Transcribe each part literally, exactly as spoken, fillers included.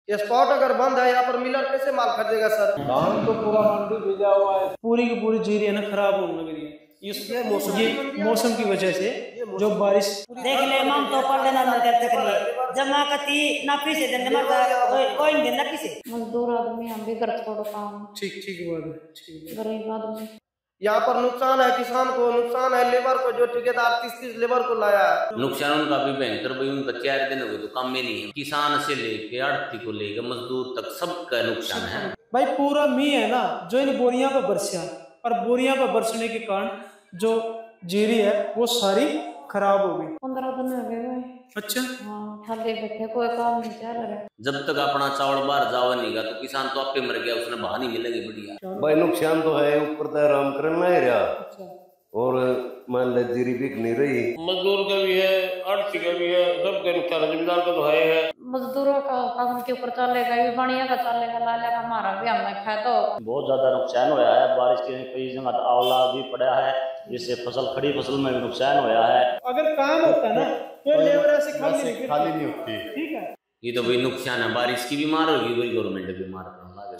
ये स्पॉट अगर बंद है यहाँ पर मिलर कैसे माल खरीदेगा सर? धान तो पूरा मंडी भेजा हुआ है, पूरी की पूरी जीरी है ना खराब होने लगी है। ये मौसम ये मौसम की वजह से जो बारिश देख ले मम तो पढ़ लेना मन करते कर जमा कती ना पीछे दिन मर कोई दिन ना पीछे मजदूर आदमी हम भी कर छोड़ो काम। ठीक ठीक बात है, ठीक है। गरीब आदमी यहाँ पर नुकसान है, किसान को नुकसान है, लेबर को, जो ठेकेदार तीस तीस लेबर को लाया है नुकसान उनका भी भयंकर। भाई उनका चार दिन हो गए तो काम में नहीं है। किसान से लेके आड़ती को लेके मजदूर तक सबका नुकसान है भाई। पूरा मी है ना जो इन बोरियां पर बरसा, और बोरियां पर बरसने के कारण जो जीरी है वो सारी खराब हो गई। पंद्रह दिन हो गए भाई। अच्छा हाँ, खाली बैठे कोई काम नहीं चल रहा। जब तक अपना चावल बाहर जावा नहीं गा तो किसान तो आपे मर गया, उसने बाहर नहीं मिलेगी बढ़िया। भाई नुकसान तो है, ऊपर तो आराम करना ही रहा। और मान ले जीरी बिक नहीं रही, मजदूर का भी है, आड़ती का भी है, सबका नुकसान है, जिम्मेदार का तो है है। मजदूरों का काम के ऊपर चलेगा, ये बढ़िया का चलेगा, लाले का हमारा भी हमें खाए तो बहुत ज्यादा नुकसान होया है। बारिश के कई जगह तो आंवला भी पड़ा है, जिससे फसल खड़ी फसल में भी नुकसान होया है। अगर काम होता ना तो लेबर ऐसे खाली नहीं खाली नहीं होती। ठीक है, ये तो भाई नुकसान है, बारिश की भी मार होगी, वही गवर्नमेंट भी मार।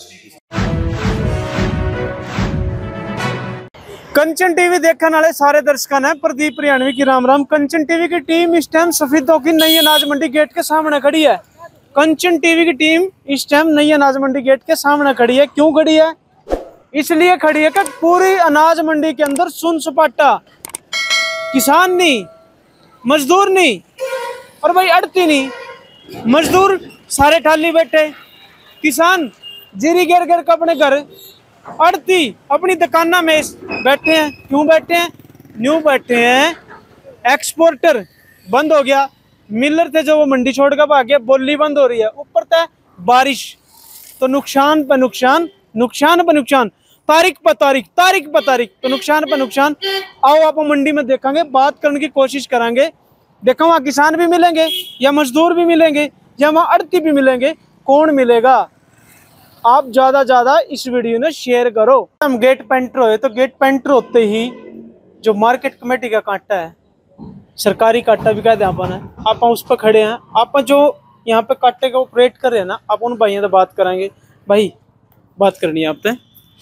कंचन टीवी देखने वाले सारे दर्शकों ने प्रदीप रियाणवी की राम राम। कंचन टीवी की टीम इस टाइम सफेदों की नई अनाज मंडी गेट के सामने खड़ी है। कंचन टीवी की टीम इस टाइम नई अनाज मंडी गेट के सामने खड़ी है। क्यों खड़ी है? इसलिए खड़ी है कि पूरी अनाज मंडी के अंदर सुन सपाटा, किसान नहीं, मजदूर नहीं, और भाई अड़ती नहीं, मजदूर सारे ठाली बैठे, किसान जीरी गिर गिर के अपने घर, अड़ती अपनी दुकाना में बैठे हैं। क्यों बैठे हैं? न्यू बैठे हैं। एक्सपोर्टर बंद हो गया, मिलर थे जो वो मंडी छोड़ कर भाग गया, बोली बंद हो रही है, ऊपर था बारिश, तो नुकसान पर नुकसान, नुकसान पर नुकसान, तारीख पर तारीख, तारीख पर तारीख, तो नुकसान पर नुकसान। आओ आप मंडी में देखेंगे, बात करने की कोशिश करेंगे। देखो वहाँ किसान भी मिलेंगे या मजदूर भी मिलेंगे या वहाँ अड़ती भी मिलेंगे, कौन मिलेगा? आप ज्यादा ज्यादा इस वीडियो ने शेयर करो। हम गेट पेंटर हुए तो गेट पेंटर होते ही जो मार्केट कमेटी का कांटा है, सरकारी कांटा भी कहते हैं अपन है, आप उस पर खड़े हैं। आप जो यहाँ पे कांटे का ऑपरेट कर रहे हैं ना, आप उन भाइयों से बात कराएंगे। भाई बात करनी है आपसे,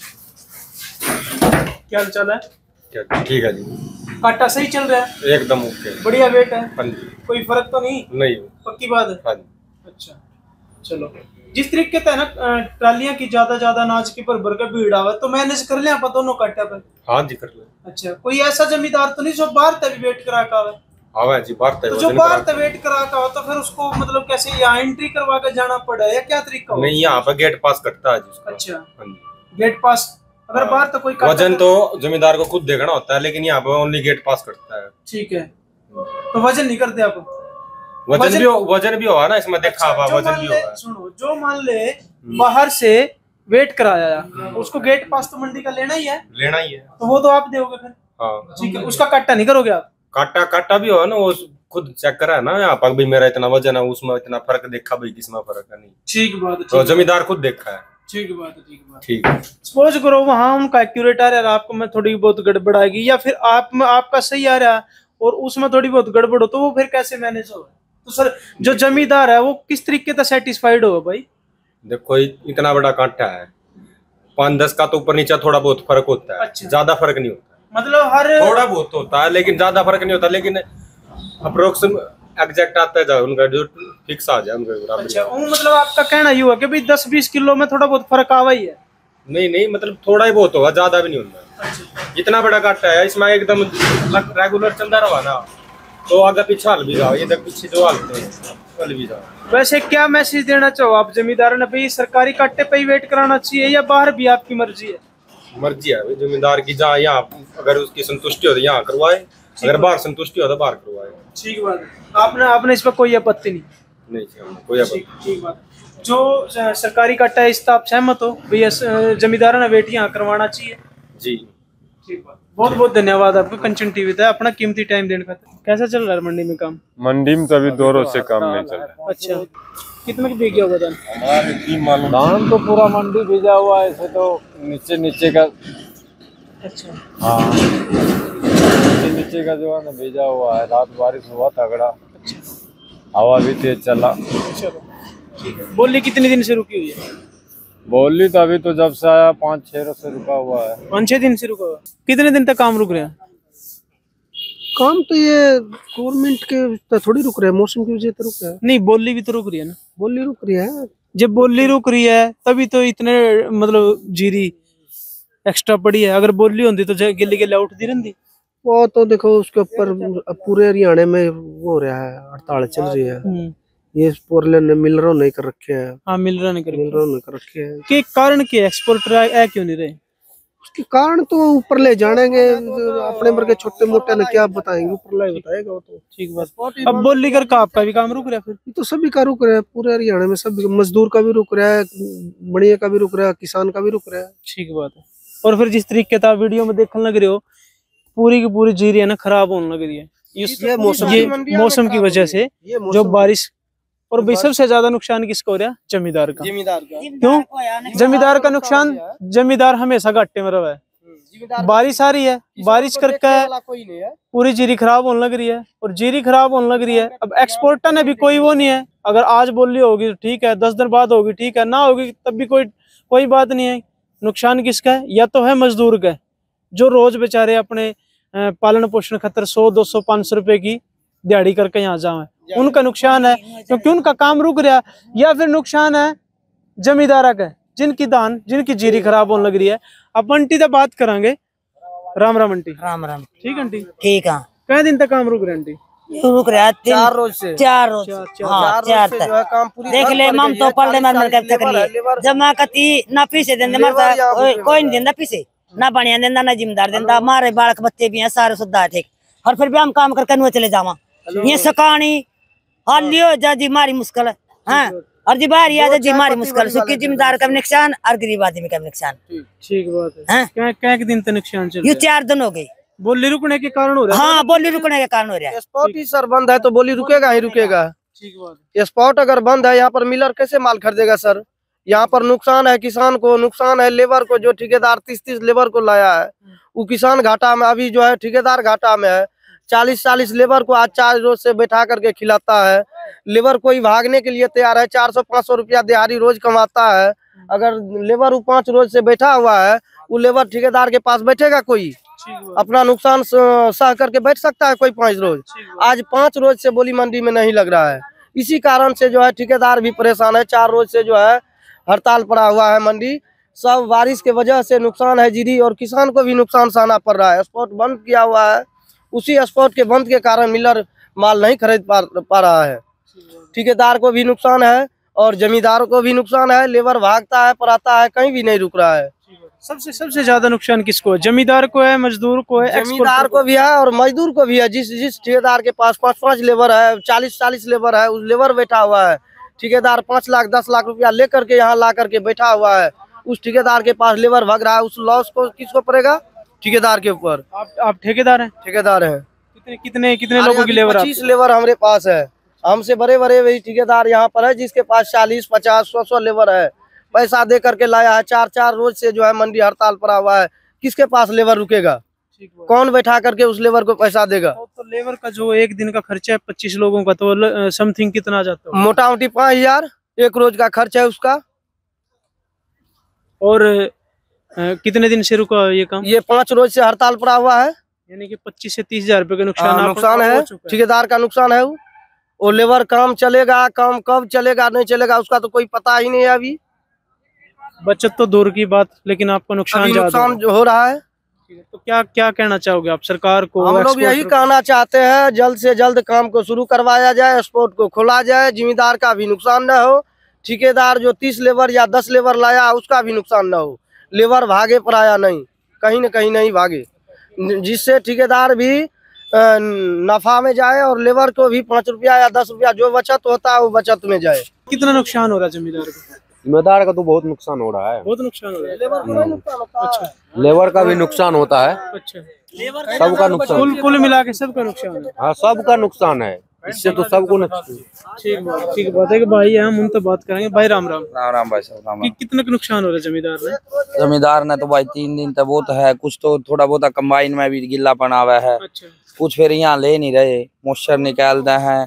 क्या चल है? ठीक है जी, कांटा सही चल रहा है? एकदम ओके, बढ़िया वेट है, कोई फर्क तो नहीं? नहीं, पक्की बात है। हाँ। अच्छा चलो, जिस तरीके से ना ट्रालियां की ज्यादा ज्यादा अनाज की पर भर कर भीड़ आवे तो मैनेज कर ले आप दोनों कांटे पर? हाँ जी कर ले। अच्छा, कोई ऐसा जमींदार तो नहीं जो बाहर तक वेट करा का आवे? आवे जी बाहर तक, तो जो बाहर तक वेट करा का हो तो फिर उसको मतलब कैसे यहाँ एंट्री करवा के जाना पड़ा या क्या तरीका हो? नहीं, यहाँ पर गेट पास करता है जी। अच्छा, गेट पास। अगर बाहर तो कोई वजन तो जमींदार को खुद देखना होता है, लेकिन यहाँ पर ओनली गेट पास करता है। ठीक है, तो वजन नहीं करते आप? वजन, वजन भी हो, वजन भी हुआ ना इसमें, देखा अच्छा, वजन भी हुआ। सुनो, जो मान ले बाहर से वेट कराया उसको गेट पास तो मंडी का लेना ही है, लेना ही है, तो वो तो आप दोगे फिर? हाँ ठीक है, उसका काटा नहीं करोगे आप? काटा काटा भी हुआ ना, वो खुद चेक करा है ना यहाँ पर, भाई मेरा इतना वजन है, उसमें इतना फर्क देखा, भाई किसमें फर्क है नहीं। ठीक बात है, तो जमींदार खुद देखा है। ठीक बात है, ठीक बात। ठीक है, सपोज करो वहाँ उनका एक्यूरेट आ रहा है, आपको में थोड़ी बहुत गड़बड़ आएगी, या फिर आप में आपका सही आ रहा है और उसमें थोड़ी बहुत गड़बड़ हो, तो वो फिर कैसे मैनेज होगा? तो सर जो जमींदार है वो किस तरीके से सेटिस्फाइड होगा? भाई देखो इतना बड़ा कांटा है, पाँच दस का तो ऊपर नीचे थोड़ा बहुत फर्क होता है। अच्छा। ज्यादा फर्क नहीं होता, मतलब हर थोड़ा बहुत होता है, लेकिन ज्यादा फर्क नहीं होता, लेकिन अप्रोक्सीमेट एग्जैक्ट आता है उनका जो फिक्स आ जाए उनका। अच्छा, वो मतलब आपका कहना ये हुआ कि भाई दस बीस किलो में थोड़ा बहुत फर्क आवा ही है? नहीं नहीं, मतलब थोड़ा ही बहुत होगा, ज्यादा भी नहीं होता। अच्छा। इतना बड़ा कांटा है, इसमें एकदम रेगुलर चलता रहा ना तो आगे पीछे हल भी जाओ, ये देख पीछे जो हलते हैं हल भी जाओ। वैसे क्या मैसेज देना चाहो आप जमींदार ने? भाई सरकारी कांटे पे ही वेट कराना चाहिए या बाहर भी आपकी मर्जी है? मर्जी है जमींदार की, जहाँ यहाँ अगर उसकी संतुष्टि हो तो यहाँ करवाए, अगर बाहर संतुष्टि हो तो बाहर करवाए। ठीक बात है, आपने आपने इस पर कोई आपत्ति नहीं? नहीं कोई आपत्ति। ठीक बात। जो सरकारी कांटा है इस पर आप सहमत हो भैया, जमींदार ने वेट यहाँ करवाना चाहिए? जी ठीक बात। बहुत बहुत धन्यवाद आपको कंचन टीवी था अपना कीमती टाइम देने का। कैसा चल रहा है मंडी में काम? मंडी में तो अभी दो रोज से काम नहीं चल रहा है। अच्छा, कितने की बिक गया होगा धान? धान तो पूरा मंडी भेजा हुआ है, ऐसे तो नीचे नीचे का। अच्छा हाँ, नीचे नीचे का जो है ना भेजा हुआ है। रात बारिश हुआ तगड़ा, हवा भी तेज चला, बोली कितने दिन से रुकी हुई है? बोली तो अभी तो जब से आया पाँच छह से रुका हुआ है। पाँच छह दिन से रुका हुआ। कितने दिन तक काम रुक रहे हैं? काम तो ये गवर्नमेंट के तो थोड़ी रुक रहे हैं, मौसम की वजह से रुक रहा है। नहीं, बोली भी तो रुक रही है ना। बोली रुक रही है। जब बोली रुक रही है तभी तो इतने मतलब जीरी एक्स्ट्रा पड़ी है। अगर बोली होती तो गिल्ली गिल्ली उठती रहती। वो तो देखो उसके ऊपर पूरे हरियाणा में वो हो रहा है, हड़ताल चल रही है। ये पोरले ने मिलरों नहीं कर रखे हैं। हाँ, मिलरों ने कर मिलरों ने कर रखे हैं। के कारण के एक्सपोर्टर है क्यों नहीं रहे? उसके कारण तो ऊपर ले जानेंगे, अपने वर्ग के छोटे मोटे ने क्या बताएंगे, ऊपर ले बताएगा वो तो। ठीक बात। अब बोली कर का आपका भी काम रुक रहा है? फिर तो सभी का रुक रहा है, पूरे हरियाणा में सभी, मजदूर का भी रुक रहा है, बढ़िया का भी रुक रहा है, किसान का भी रुक रहा है। ठीक बात है। और फिर जिस तरीके का वीडियो में देखने लग रहे हो, पूरी की पूरी जीरी है ना खराब होने लग रही है। ये मौसम ये मौसम की वजह से जो बारिश। और भाई सबसे ज्यादा नुकसान किसको हो रहा है? जमींदार का। जमींदार का क्यों? जमींदार का नुकसान। जमींदार हमेशा घाटे में रहा है। बारिश आ रही है, बारिश करके पूरी जीरी खराब होने लग रही है। और जीरी खराब होने लग रही है, अब एक्सपोर्टर ने भी कोई वो नहीं है। अगर आज बोली होगी तो ठीक है, दस दिन बाद होगी ठीक है, ना होगी तब भी कोई कोई बात नहीं है। नुकसान किसका है? या तो है मजदूर का, जो रोज बेचारे अपने पालन पोषण खातर सौ दो सौ पांच सौ रुपए की दिहाड़ी करके यहाँ जाए, उनका नुकसान है क्योंकि उनका काम रुक रहा। या फिर नुकसान है जमींदारा का, जिनकी धान जिनकी जीरी खराब होने लग रही है। अब आंटी से बात करांगे। राम राम आंटी। राम राम। ठीक आंटी। ठीक है। कितने दिन तक काम रुक रहा है आंटी? रुक रहा है चार रोज से। चार रोज हाँ चार तक देख ले मम तो पढ़ ले मर कर तक लिए जमा कती ना पीछे देंदे मरता कोई नहीं देंदा पीछे ना बढ़िया देंदा ना जिम्मेदार देंदा। हमारे बालक बच्चे भी हैं सारे सुद्धा थे और फिर भी हम काम करके नुआ चले जावा। ये सकानी हाल लियो जा जी मारी मुश्किल हाँ और जी बाहर आ जी मारी मुश्किल। सुखी जिम्मेदार का नुकसान और गरीब आदमी का नुकसान। ठीक बात है। क्या क्या दिन तक नुकसान चल रहा है? ये चार दिन हो गए। बोली रुकने के कारण हो रहा है? हाँ बोली रुकने के कारण हो रहा है। स्पॉट ही सर बंद है तो बोली रुकेगा ही रुकेगा। ठीक बात है। स्पॉट अगर बंद है, यहाँ पर मिलर कैसे माल खरीदेगा सर? यहाँ पर नुकसान है किसान को, नुकसान है लेबर को। जो ठेकेदार तीस तीस लेबर को लाया है वो किसान घाटा में, अभी जो है ठेकेदार घाटा में है। चालीस चालीस लेबर को आज चार रोज से बैठा करके खिलाता है। लेबर कोई भागने के लिए तैयार है, चार सौ पाँच सौ रुपया दिहाड़ी रोज कमाता है। अगर लेबर वो पाँच रोज से बैठा हुआ है, वो लेबर ठेकेदार के पास बैठेगा कोई? अपना नुकसान सह करके बैठ सकता है कोई पाँच रोज? आज पाँच रोज से बोली मंडी में नहीं लग रहा है। इसी कारण से जो है ठेकेदार भी परेशान है। चार रोज से जो है हड़ताल पड़ा हुआ है मंडी। सब बारिश के वजह से नुकसान है जीरी, और किसान को भी नुकसान सहना पड़ रहा है। स्पॉट बंद किया हुआ है, उसी स्पॉट के बंद के कारण मिलर माल नहीं खरीद पा, पा रहा है। ठेकेदार को भी नुकसान है और जमींदार को भी नुकसान है। लेबर भागता है पराता है, कहीं भी नहीं रुक रहा है। सबसे सबसे ज्यादा नुकसान किसको है? जमींदार को है, मजदूर को है? जमींदार को भी है और मजदूर को भी है। जिस जिस ठेकेदार के पास पाँच पाँच लेबर है, चालीस चालीस लेबर है, उस लेबर बैठा हुआ है। ठेकेदार पाँच लाख दस लाख रुपया लेकर के यहाँ ला करके बैठा हुआ है। उस ठेकेदार के पास लेबर भाग रहा है, उस लॉस को किसको पड़ेगा? ठेकेदार के ऊपर। आप आप ठेकेदार हैं? ठेकेदार हैं। कितने कितने कितने लोगों की लेबर? पच्चीस लेबर हमारे पास है। हमसे बड़े बड़े वही ठेकेदार यहाँ पर है जिसके पास चालीस पचास सौ सौ लेबर है। पैसा दे करके लाया है। चार चार रोज से जो है मंडी हड़ताल पड़ा हुआ है। किसके पास लेबर रुकेगा? कौन बैठा करके उस लेबर को पैसा देगा? तो, तो लेबर का जो एक दिन का खर्चा है पच्चीस लोगों का, तो समथिंग कितना जाता है? मोटा मोटी पाँच हजार एक रोज का खर्च है उसका। और आ, कितने दिन से रुका ये काम? ये पाँच रोज से हड़ताल पड़ा हुआ है। यानी कि पच्चीस से तीस हजार रुपए का नुकसान नुकसान है। ठेकेदार का नुकसान है। वो लेबर काम चलेगा, काम कब चलेगा नहीं चलेगा उसका तो कोई पता ही नहीं है। अभी बचत तो दूर की बात, लेकिन आपका नुकसान नुकसान जो हो रहा है। तो क्या क्या कहना चाहोगे आप सरकार को? हम लोग यही कहना चाहते हैं जल्द से जल्द काम को शुरू करवाया जाए, स्पोर्ट को खोला जाए। जिम्मेदार का भी नुकसान न हो। ठेकेदार जो तीस लेबर या दस लेबर लाया उसका भी नुकसान न हो। लेबर भागे पराया नहीं, कहीं न कहीं नहीं भागे, जिससे ठेकेदार भी नफा में जाए और लेबर को भी पाँच रुपया या दस रुपया जो बचत होता है वो बचत में जाए। कितना नुकसान हो रहा है जमींदार को? जिम्मेदार का तो बहुत नुकसान हो रहा है। बहुत नुकसान हो रहा है। लेबर को नहीं नुकसान होता। अच्छा, लेबर का भी नुकसान होता है। अच्छा, सबका नुकसान, कुल कुल मिला के सबका नुकसान है। हाँ सबका नुकसान है, इससे तो सबको नुकसान। ठीक बात ठीक बात है कि भाई हम उन तो बात करेंगे। भाई राम राम। राम राम भाई साहब राम राम। कितना का नुकसान हो रहा है जमींदार ने? जमींदार ने तो भाई तीन दिन तक बहुत है, कुछ तो थोड़ा बहुत कंबाइन में भी गिल्ला पड़ा हुआ है। अच्छा। कुछ फिर यहाँ ले नहीं रहे, मॉइस्चर निकालते हैं,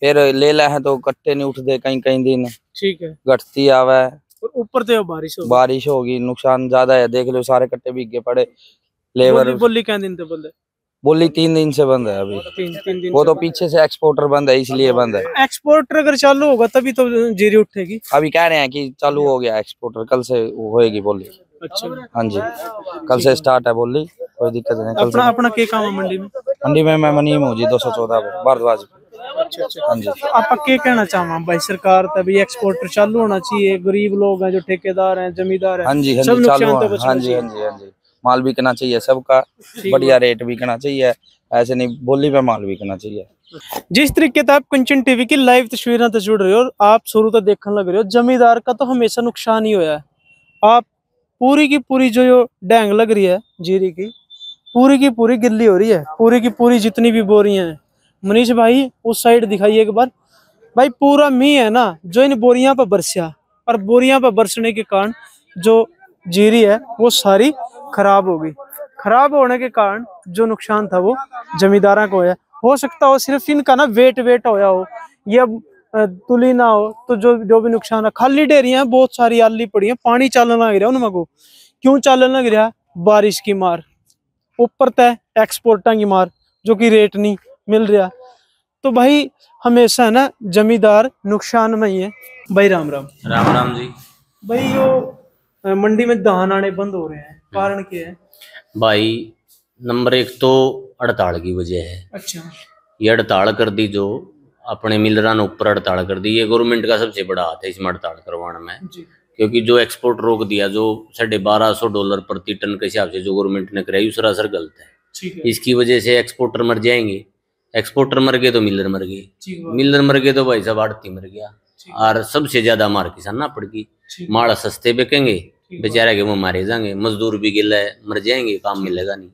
फिर ले ला है तो कट्टे नहीं उठते कहीं कहीं दिन। ठीक है। घटती आवे और ऊपर तो बारिश होगी। बारिश होगी नुकसान ज्यादा है। देख लो सारे कट्टे भीगे पड़े। लेबर बोली, बोली क्या दिन से बंद है? बोली तीन दिन से बंद है अभी। तीन, तीन दिन वो तो पीछे से एक्सपोर्टर बंद है इसलिए बंद है। एक्सपोर्टर अगर चालू होगा तभी तो जीरी उठेगी। अभी कह रहे हैं कि चालू हो गया एक्सपोर्टर, कल से होएगी बोली। अच्छा। हाँ जी कल से स्टार्ट है बोली, कोई दिक्कत नहीं। कल अपना अपना क्या काम है मंडी में? मंडी में मैं मनीम हूँ जी, दो सौ चौदह भारद्वाज। अच्छा अच्छा। हाँ जी। तो आप क्या कहना चाहूँगा भाई, सरकार तभी एक्सपोर्टर चालू होना चाहिए, गरीब लोग हैं जो ठेकेदार हैं जमींदार हैं हाँ जी हाँ सब जी चालू नुकसान तो है। बचना हाँ जी हाँ जी हाँ जी माल बिकना चाहिए सबका, बढ़िया रेट बिकना चाहिए, ऐसे नहीं बोली पे माल बिकना चाहिए। जिस तरीके से आप कंचन टीवी की लाइव तस्वीरें तो जुड़ रहे हो और आप शुरू तो देखने लग रहे हो, जमींदार का तो हमेशा नुकसान ही होया है। आप पूरी की पूरी जो यो डैंग लग रही है जीरी की, पूरी की पूरी गिल्ली हो रही है, पूरी की पूरी जितनी भी बोरियां हैं। मनीष भाई उस साइड दिखाइए एक बार भाई, पूरा मीह है ना जो इन बोरियां पर बरसा, और बोरियां पर बरसने के कारण जो जीरी है वो सारी खराब हो गई। खराब होने के कारण जो नुकसान था वो जमींदारा को होया। हो सकता हो सिर्फ इनका ना वेट वेट होया हो या तुली ना हो, तो जो जो भी नुकसान है। खाली डेरियां बहुत सारी आली पड़ी है, पानी चलने लग रहा उनमें को। क्यों चलने लग रहा? बारिश की मार, ऊपर तय एक्सपोर्टा की मार, जो कि रेट नहीं मिल रहा। तो भाई हमेशा ना जमींदार नुकसान में ही है। भाई राम राम। राम राम जी। भाई यो मंडी में धान आने बंद हो रहे हैं, कारण क्या है? भाई नंबर एक तो हड़ताल की वजह है। अच्छा। ये हड़ताल कर दी, जो अपने मिलरान ऊपर हड़ताल कर दी, ये गवर्नमेंट का सबसे बड़ा हाथ है इसमें हड़ताल करवाने में जी। क्योंकि जो एक्सपोर्ट रोक दिया, जो साढ़े बारह सौ डॉलर प्रति टन के हिसाब से जो गवर्नमेंट ने कराई, सरासर गलत है। इसकी वजह से एक्सपोर्टर मर जाएंगे, एक्सपोर्टर मर गए तो मिलर मर गए, मिलर मर गए तो भाई साहब आड़ती मर गया, और सबसे ज्यादा मार किसान ना पड़ गई। माड़ा सस्ते बिकेंगे, बेचारे के वो मारे जाएंगे, मजदूर भी गिला है मर जाएंगे, काम मिलेगा नहीं।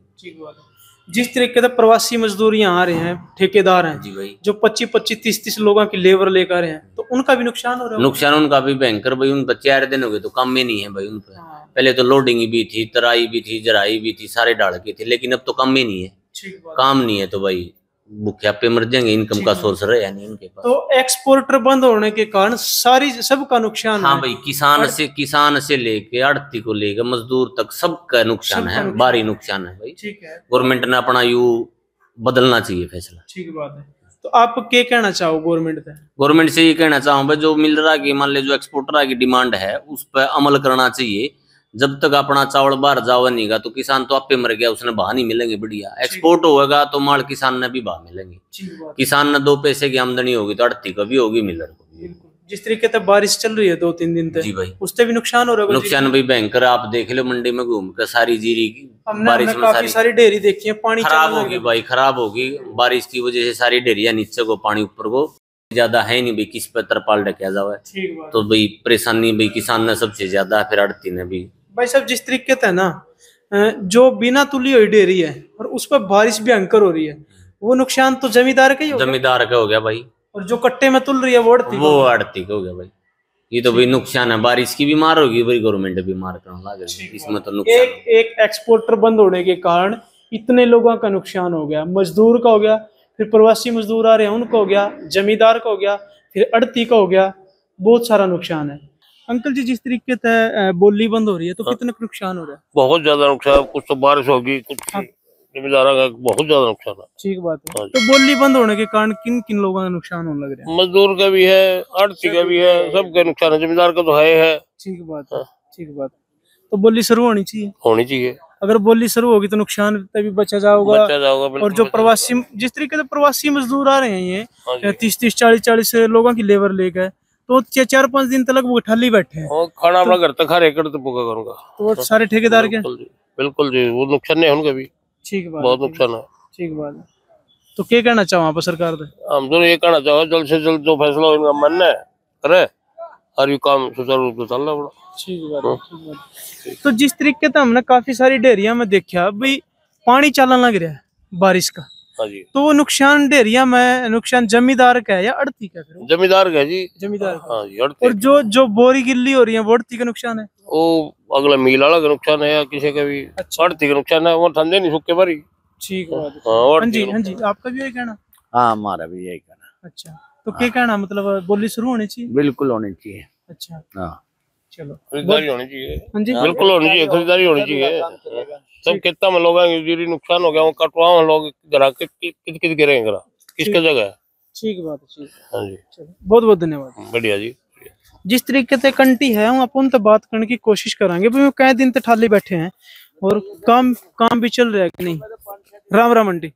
जिस तरीके से प्रवासी मजदूर यहाँ आ रहे हैं, ठेकेदार हैं जी भाई, जो पच्चीस पच्चीस तीस तीस लोगों की लेबर लेकर आ रहे हैं, तो उनका भी नुकसान हो रहा है। नुकसान उनका भी भयंकर भाई। उन पर चार दिन हो गए तो काम में नहीं है भाई उन पर। पहले तो लोडिंग भी थी, तराई भी थी, जराई भी थी, सारे डाल के थे, लेकिन अब तो काम में नहीं है। काम नहीं है तो भाई भूखे पे मर जाएंगे, इनकम का सोर्स रहे नहीं उनके पास। तो एक्सपोर्टर बंद होने के कारण सारी सबका नुकसान हाँ है। भाई, किसान से किसान से लेके आड़ती को लेके मजदूर तक सबका नुकसान है, भारी नुकसान है भाई। ठीक है। गवर्नमेंट ने अपना यू बदलना चाहिए फैसला। ठीक बात है। तो आप क्या कहना चाहो गवर्नमेंट से? गवर्नमेंट से ये कहना चाहूँ भाई, जो मिल रहा की मान ले जो एक्सपोर्टर की डिमांड है उस पर अमल करना चाहिए। जब तक अपना चावल बाहर जावा नहीं गा तो किसान तो आपे मर गया, उसने भाव नहीं मिलेंगे बढ़िया। एक्सपोर्ट होगा तो माल किसान ने भी भाव मिलेंगे। किसान ने दो पैसे की आमदनी होगी तो आड़ती को भी होगी, मिलर को भी। जिस तरीके से बारिश चल रही है दो तीन दिन तक जी भाई, उससे भी नुकसान हो रहा है। नुकसान भी भयंकर। आप देख लो मंडी में घूम कर सारी जीरी की बारिश में काफी सारी डेयरी देखी है, पानी खराब होगी भाई, खराब होगी बारिश की वजह से। सारी डेरिया नीचे को, पानी ऊपर को ज्यादा है नहीं भाई, किस पे तरपाल ढकिया जावा तो भाई परेशानी भाई किसान ने सबसे ज्यादा, फिर आड़ती ने भी। भाई साहब जिस तरीके से ना जो बिना तुली हुई डेरी है और उस पर बारिश भी अंकर हो रही है, वो नुकसान तो जमींदार का ही हो गया। जमींदार का हो गया भाई, और जो कट्टे में तुल रही है वो आड़ती वो आड़ती का हो गया भाई। ये तो भाई नुकसान है, बारिश की भी मार होगी भाई, गवर्नमेंट भी मार करने लग गई, इसमें तो नुकसान। एक एक एक्सपोर्टर बंद होने के कारण इतने लोगों का नुकसान हो गया। मजदूर का हो गया, फिर प्रवासी मजदूर आ रहे हैं उनका हो गया, जमींदार का हो गया, फिर आड़ती का हो गया, बहुत सारा नुकसान है। अंकल जी जिस तरीके से बोली बंद हो रही है तो कितना नुकसान हो रहा है? बहुत ज्यादा नुकसान। कुछ तो बारिश होगी, कुछ जमींदारा का बहुत ज्यादा नुकसान है। ठीक बात है। तो बोली बंद होने के कारण किन किन लोगों का नुकसान होने लग रहा है? मजदूर का भी है, आड़ती का भी है, सबका नुकसान है। जमींदार का तो है है। ठीक बात है, ठीक बात। तो बोली शुरू होनी चाहिए, होनी चाहिए। अगर बोली शुरू होगी तो नुकसान तभी बचा जाओगा, बचा जाओगा। और जो प्रवासी जिस तरीके से प्रवासी मजदूर आ रहे हैं, ये तीस तीस चालीस चालीस लोगों की लेबर लेकर, तो चार पांच दिन तक वो ठाली बैठे हैं। खाना अपना घर तक खा रहे कर तो पुका करूंगा। तो वो सारे ठेकेदार के बिल्कुल जी, वो नुकसान नहीं उनका भी। ठीक बात, बहुत नुकसान है। ठीक बात है। तो क्या कहना चाहो आप सरकार से? हम तो ये कहना चाहो जल्द से जल्द जो फैसला इनका मन है करे, और ये काम सुचारू रूप से चल रहा है। ठीक बात है, ठीक बात है। तो जिस तरीके से हमने काफी सारी डेरिया में देखा भाई पानी चलने लग रहा है बारिश का, तो वो नुकसान डेरिया में नुकसान जमींदार का है या आड़ती का? फिर जमींदार का जी, जमींदार का। हाँ जी। और जो जो बोरी गिल्ली हो रही है वो आड़ती का नुकसान है? वो अगला मील वाला का नुकसान है या किसी का भी। अच्छा। आड़ती का नुकसान है, वो ठंडे नहीं सूखे भरी। ठीक बात है। हाँ जी, हाँ जी, आपका भी यही कहना? हाँ हमारा भी यही कहना। अच्छा, तो क्या कहना मतलब बोली शुरू होनी चाहिए? बिल्कुल होनी चाहिए। अच्छा हाँ चलो खरीदारी होनी चाहिए। हाँ जी बिल्कुल होनी चाहिए, खरीदारी होनी चाहिए। सब कितना में लोग जीरी नुकसान हो गया, वो कटवाओ लोग जरा कित कित कित गिरेंगे जरा किसके जगह है। ठीक बात है। ठीक हाँ जी चलो बहुत बहुत धन्यवाद। बढ़िया जी। जिस तरीके से कंटी है हम अपन तो बात करने की कोशिश करांगे भाई कई दिन तक ठाली बैठे हैं और काम काम भी चल रहा है कि नहीं? राम राम आंटी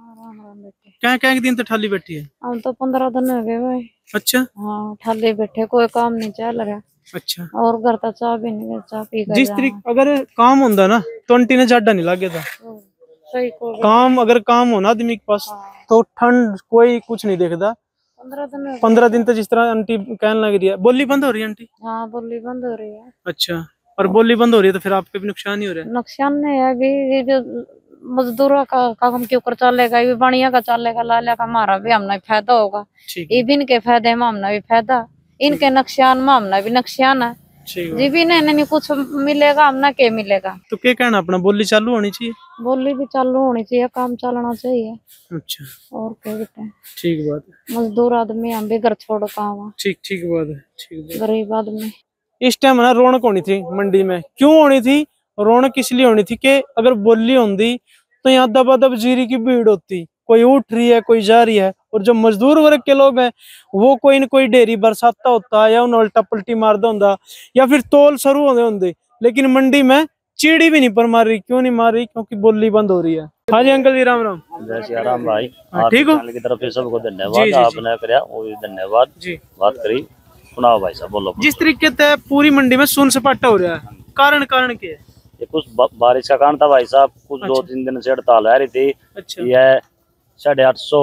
क्या क्या दिन तक ठाली बैठी है? हम तो पंद्रह दिन हो गए भाई। अच्छा हाँ ठाली बैठे, कोई काम नहीं चल रहा। अच्छा और घर तक चाह भी नहीं, चाह पी कर जिस तरीके अगर काम होता ना तो आंटी ने जाडा नहीं लगे था। सही को काम अगर काम होना आदमी के पास तो ठंड कोई कुछ नहीं देखता। पंद्रह दिन पंद्रह दिन तक जिस तरह आंटी कहने लग रही है बोली बंद हो रही है आंटी। हाँ बोली बंद हो रही है। अच्छा और बोली बंद हो रही है तो फिर आपके भी नुकसान ही हो रहा है। नुकसान नहीं है अभी, ये जो मजदूरों का काम के ऊपर चलेगा, ये बढ़िया का चलेगा, लालिया का हमारा भी हमने फायदा होगा। ये भी इनके फायदे में हमने भी फायदा, इनके नुकसान में हमने भी नुकसान है जी। भी नहीं, नहीं कुछ मिलेगा हमने क्या मिलेगा। तो क्या कहना अपना बोली चालू होनी चाहिए? बोली भी चालू होनी चाहिए, काम चलना चाहिए। अच्छा और क्या कहते हैं, ठीक बात है। मजदूर आदमी हम भी घर छोड़ काम। ठीक ठीक बात है। ठीक गरीब आदमी इस टाइम ना रौनक होनी थी मंडी में। क्यों होनी थी रौनक? इसलिए होनी थी कि अगर बोली होती तो यहाँ दबा दब जीरी की भीड़ होती, कोई उठ रही है कोई जा रही है। और जो मजदूर वर्ग के लोग हैं वो कोई न कोई डेरी बरसाता होता या उन्हें उल्टा पलटी मारदा होंदा या फिर तोल शुरू होने होंगे। लेकिन मंडी में चीड़ी भी नहीं पर मार रही। क्यों नहीं मार रही? क्योंकि बोली बंद हो रही है। हाँ जी अंकल जी राम राम। जय श्री राम भाई। ठीक हो? की तरफ से सबको धन्यवाद, आपने कराया वो भी धन्यवाद जी। बात करी सुनाओ भाई साहब बोलो। जिस तरीके से पूरी मंडी में सुन सपाटा हो रहा है, कारण कारण क्या है? ये कुछ बारिश का कारण था भाई साहब। कुछ दो तीन दिन से हड़ताल आ रही थी। अच्छा। यह साढ़े आठ सौ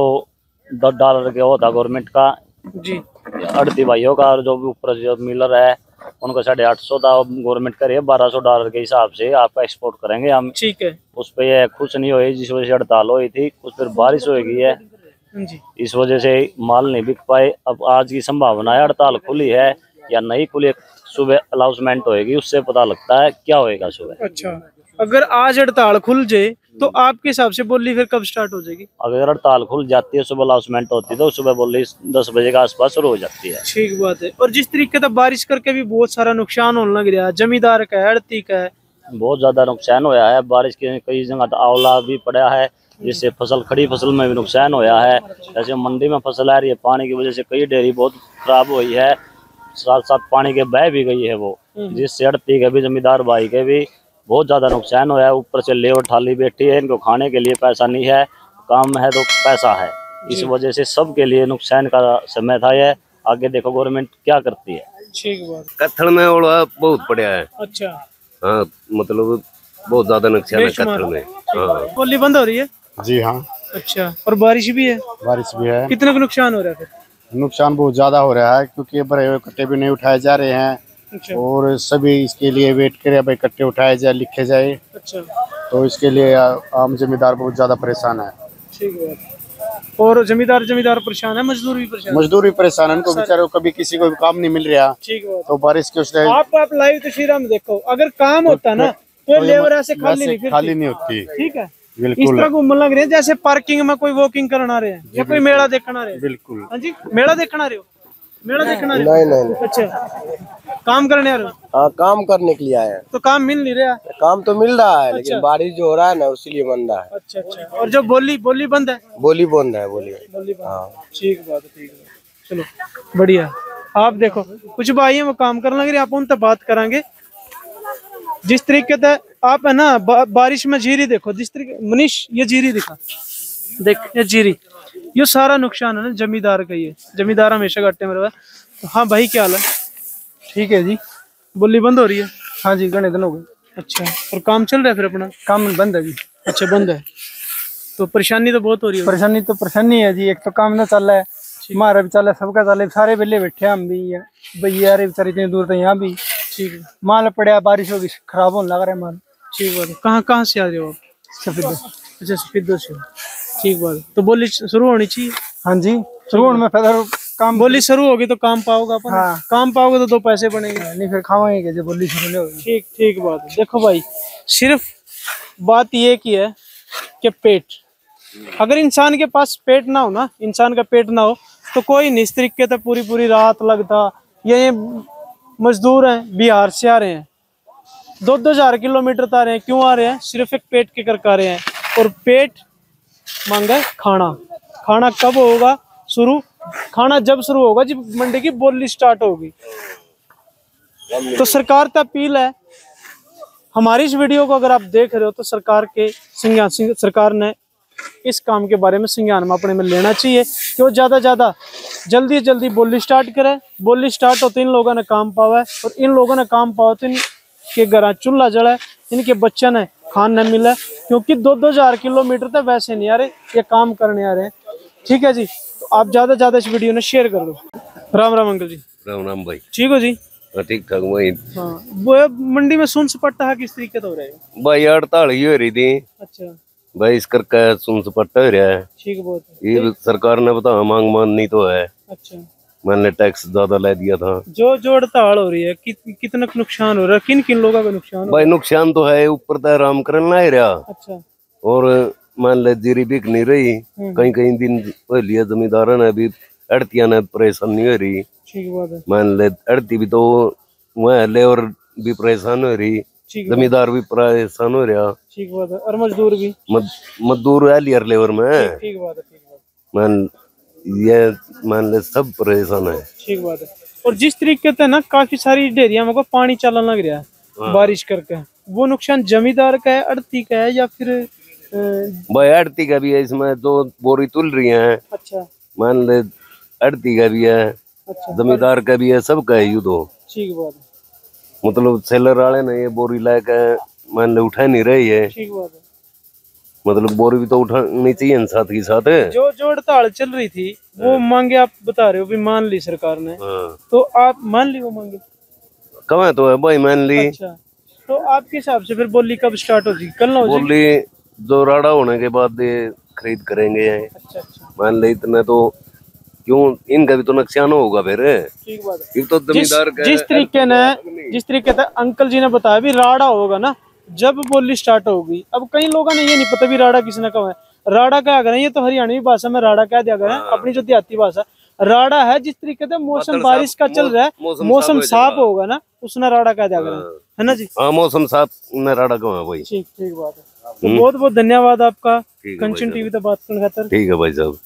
डॉलर के वो था गवर्नमेंट का जी, अड़ती भाइयों का। और जो भी ऊपर जो मिलर है उनको साढ़े आठ सौ था। गवर्नमेंट करे बारह सौ डॉलर के हिसाब से आपका एक्सपोर्ट करेंगे हम। ठीक है। उस पर यह खुश नहीं हुई जिस वजह से हड़ताल हुई थी। कुछ फिर बारिश हो गई है जी, इस वजह से माल नहीं बिक पाए। अब आज की संभावना है हड़ताल खुली है या नहीं खुली, सुबह अनाउंसमेंट होएगी, उससे पता लगता है क्या होएगा सुबह। अच्छा अगर आज हड़ताल खुल जाए तो आपके हिसाब से बोली फिर कब स्टार्ट हो जाएगी? अगर हड़ताल खुल जाती है सुबह अनाउंसमेंट होती है तो सुबह बोली दस बजे के आसपास शुरू हो जाती है। ठीक बात है। और जिस तरीके से बारिश करके भी बहुत सारा नुकसान होने लग रहा है, जमींदार का है, अड़ती का है, बहुत ज्यादा नुकसान होया है। बारिश के कई जगह तो आंवला भी पड़ा है जिससे फसल खड़ी फसल में भी नुकसान होया है। जैसे मंडी में फसल आ रही है पानी की वजह से कई डेयरी बहुत खराब हुई है, साथ साथ पानी के बह भी गई है वो, जिससे अड़ती के भी जमींदार भाई के भी बहुत ज्यादा नुकसान हुआ है। ऊपर से लेबर ठाली बैठी है, इनको खाने के लिए पैसा नहीं है, काम है तो पैसा है। इस वजह से सबके लिए नुकसान का समय था ये। आगे देखो गवर्नमेंट क्या करती है। ठीक बात। कत्थल में ओला बहुत पड़ा है। अच्छा हाँ मतलब बहुत ज्यादा नुकसान है कत्थल में। हाँ बोली बंद हो रही है जी हाँ। अच्छा और बारिश भी है? बारिश भी है। कितना का नुकसान हो रहा है फिर? नुकसान बहुत ज्यादा हो रहा है क्योंकि बड़े हुए कट्टे भी नहीं उठाए जा रहे हैं। अच्छा। और सभी इसके लिए वेट करे भाई कट्टे उठाए जाए लिखे जाए। अच्छा। तो इसके लिए आम जमींदार बहुत ज्यादा परेशान है। ठीक है। और जमींदार जमींदार परेशान है, मजदूर भी परेशान, मजदूर भी परेशान है, उनको बेचारों कभी किसी को भी काम नहीं मिल रहा। ठीक है। तो बारिश के उसने आप आप लाइव तस्वीर में देखो, अगर काम होता ना तो लेबर ऐसे खाली नहीं खाली नहीं होती। ठीक है। बिल्कुल इस तरह घूमने लग रहे हैं जैसे पार्किंग में कोई वॉकिंग करने आ रहे हैं या कोई मेला देखने आ रहे हैं। बिल्कुल। हाँ जी मेला देखने आ रहे हो? मेला देखने आ रहे हो? नहीं नहीं। अच्छा काम करने आ रहे हो? हाँ काम करने के लिए आए हैं। तो काम मिल नहीं रहा? काम तो मिल रहा है। अच्छा। लेकिन बारिश जो हो रहा है ना उसीलिए बंद है। अच्छा अच्छा। और जो बोली बोली बंद है? बोली बंद है। बोली बोली बंद। ठीक बात है। ठीक है चलो बढ़िया। आप देखो कुछ भाई हैं वो काम करने लग रहे हैं, आप उनसे बात करेंगे। जिस तरीके से आप है ना बा, बारिश में जीरी देखो, जिस तरीके मनीष ये जीरी दिखा देख, ये जीरी ये सारा नुकसान है ना जमींदार का। ये जमींदार हमेशा घाटे में रहा। तो हाँ भाई क्या हाल है? ठीक है जी। बोली बंद हो रही है? हाँ जी घने दिन हो गए। अच्छा और काम चल रहा है फिर अपना? काम बंद है जी। अच्छा बंद है तो परेशानी तो बहुत हो रही है। परेशानी तो परेशानी है जी। एक तो काम ना चल रहा है, हमारा भी चल रहा है, सबका चल रहा है, सारे बेले बैठे हम भी भैया अरे बेचारे इतनी दूर तो यहाँ भी। ठीक है। माल पड़ा बारिश होगी खराब होने लग रहा है माल। ठीक बात है। कहाँ कहाँ से आ रहे हो आप? सफेद। अच्छा सफेद से। ठीक बात है। तो बोली शुरू होनी चाहिए। हाँ जी शुरू में फिर काम बोली शुरू होगी तो काम पाओगे अपन। हाँ। काम पाओगे तो दो पैसे बनेंगे, नहीं फिर खावाएंगे जब बोली शुरू नहीं होगी। ठीक ठीक बात है। देखो भाई सिर्फ बात ये की है कि पेट, अगर इंसान के पास पेट ना हो ना, इंसान का पेट ना हो तो कोई नहीं इस तरीके से पूरी पूरी रात लगता। ये मजदूर हैं बिहार से आ रहे हैं, दो दो हजार किलोमीटर आ रहे हैं। क्यों आ रहे हैं? सिर्फ एक पेट के करके आ रहे हैं, और पेट मांगा खाना। खाना कब होगा शुरू? खाना जब शुरू होगा जब मंडी की बोली स्टार्ट होगी। तो सरकार का अपील है, हमारी इस वीडियो को अगर आप देख रहे हो तो सरकार के संज्ञान सरकार ने इस काम के बारे में संज्ञान में अपने में लेना चाहिए कि वो ज्यादा ज्यादा जल्दी जल्दी बोली स्टार्ट करे। बोली स्टार्ट होते इन लोगों ने काम पावा है, और इन लोगों ने काम पावा तो इनके घर चूल्हा जला है, इनके बच्चे ने खान न मिला, क्योंकि दो दो हजार किलोमीटर तक वैसे नहीं आ रहे, ये काम करने आ रहे हैं। ठीक है जी, तो आप ज्यादा ज्यादा इस वीडियो ने शेयर कर दो। राम राम अंकल जी। राम राम भाई। ठीक हो जी? ठीक ठाक भाई। हाँ, वो मंडी में सुन सपाटा है किस तरीके से हो रहा है? भाई हड़ताल ही हो रही थी। अच्छा भाई, इस करके सुन सपाटा हो रहा है। ठीक बहुत है। ये सरकार ने बता मांग मान नहीं तो है। अच्छा, मैंने टैक्स ज्यादा ले दिया था। जो जो हड़ताल हो रही है कि, कितना नुकसान हो रहा है, किन किन लोगों का नुकसान? भाई नुकसान तो है, ऊपर तो आराम करना ही रहा। अच्छा, और मान ले जीरी बिक नहीं रही, कहीं कहीं दिन लिया जमींदारों ने भी अड़तिया ने परेशान नहीं हो रही। ठीक बात है। मान ले अड़ती भी तो वह लेबर भी परेशान हो रही, जमींदार भी परेशान हो रहा। ठीक बात है। और मजदूर भी मद, मजदूर है लियर लेबर में। ठीक बात है, ठीक बात है। मान ये मान ले सब परेशान है। ठीक बात है। और जिस तरीके से ना काफी सारी डेरिया में को पानी चलने लग रहा है। हाँ। बारिश करके, वो नुकसान जमींदार का है, अड़ती का है, या फिर भाई अड़ती का भी है? इसमें जो बोरी तुल रही है। अच्छा, मान ले अड़ती का भी है। अच्छा, जमींदार का भी है, सबका है। यू तो ठीक बात है। मतलब सेलर वाले ने ये बोरी लाके मान ले उठा नहीं रही है। ठीक बात है। मतलब बोरी भी तो उठानी चाहिए साथ ही साथ। जो जो हड़ताल चल रही थी वो मांगे आप बता रहे हो भी मान ली सरकार ने। हाँ। तो आप मान ली वो मांगे? कहाँ तो है भाई, मान ली। अच्छा, तो आपके हिसाब से फिर बोली कब स्टार्ट होगी? कल ना हो जाएगी? बोली जो राड़ा होने के बाद खरीद करेंगे। अच्छा अच्छा, मान ले इतना तो क्यों, इनका भी तो नुकसान होगा फिर। ठीक बात है। तो जमींदार का जिस तरीके ने जिस तरीके से अंकल जी ने बताया भी राड़ा होगा ना जब बोली स्टार्ट होगी। अब कई लोगों ने ये नहीं पता भी राड़ा किसने कहा है। राड़ा क्या करें, ये तो हरियाणवी भाषा में राड़ा कह दिया गया है, अपनी जो देहाती भाषा राड़ा है। जिस तरीके से मौसम बारिश का चल रहा है, मौसम साफ होगा ना, उसने राड़ा कह दिया गया है ना जी। हाँ, मौसम साफ ने राड़ा कहा है भाई। ठीक ठीक बात है। तो बहुत बहुत धन्यवाद आपका कंचन टीवी पे बात करने खातिर। ठीक है भाई साहब।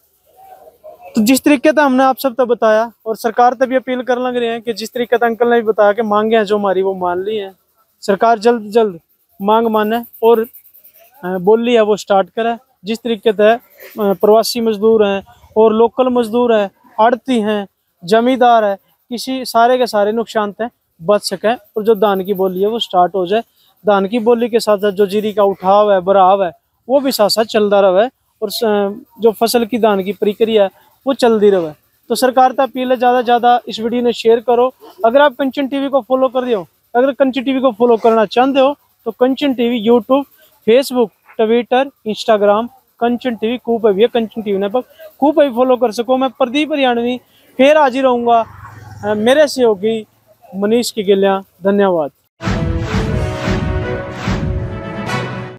तो जिस तरीके से हमने आप सब तक बताया, और सरकार तक भी अपील करने लग रहे हैं कि जिस तरीके से अंकल ने भी बताया कि मांगे हैं जो हमारी वो मान ली हैं। सरकार जल्द जल्द मांग माने और बोली है वो स्टार्ट करे। जिस तरीके से प्रवासी मजदूर हैं और लोकल मजदूर हैं, आड़ती हैं, जमींदार है, किसी सारे के सारे नुकसान से बच सके, और जो धान की बोली है वो स्टार्ट हो जाए। धान की बोली के साथ साथ जो जीरी का उठाव है, बराव है, वो भी साथ साथ चलता रहे, और जो फसल की धान की प्रक्रिया है वो चलती रहे। तो सरकार का अपील है ज़्यादा से ज़्यादा इस वीडियो ने शेयर करो। अगर आप कंचन टीवी को फॉलो कर दियो, अगर कंचन टीवी को फॉलो करना चाहते हो तो Kanchan TV YouTube, Facebook, Twitter, Instagram Kanchan TV कूप है कंचन टीवी ने पर कूप भी फॉलो कर सको। मैं प्रदीप हरियाणवी फिर हाजिर रहूँगा, मेरे सहयोगी मनीष की गिलिया। धन्यवाद।